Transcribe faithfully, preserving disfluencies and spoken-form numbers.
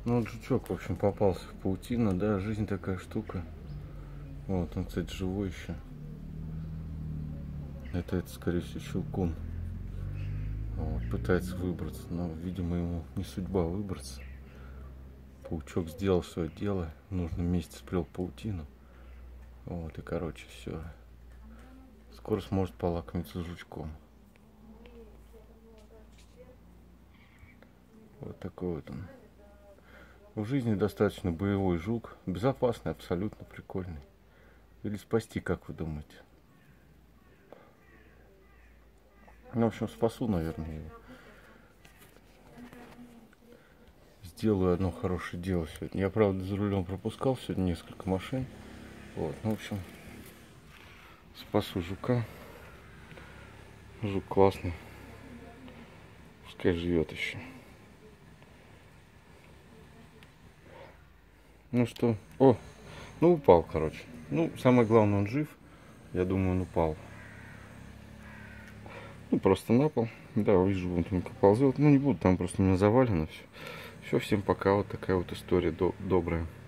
Ну вот жучок, в общем, попался в паутину, да, жизнь такая штука. Вот, он, кстати, живой еще. Это, это скорее всего, щелкун. Вот, пытается выбраться, но, видимо, ему не судьба выбраться. Паучок сделал свое дело, в нужном месте сплел паутину. Вот, и, короче, все. Скоро сможет полакомиться жучком. Вот такой вот он. В жизни достаточно боевой жук. Безопасный, абсолютно прикольный. Или спасти, как вы думаете? Ну, в общем, спасу, наверное, его. Сделаю одно хорошее дело сегодня. Я, правда, за рулем пропускал сегодня несколько машин. Вот, ну, в общем, спасу жука. Жук классный. Пускай живет еще. Ну что? О, ну упал, короче. Ну, самое главное, он жив. Я думаю, он упал. Ну, просто на пол. Да, вижу, он только ползет. Ну, не буду, там просто у меня завалено все. Все, всем пока. Вот такая вот история до добрая.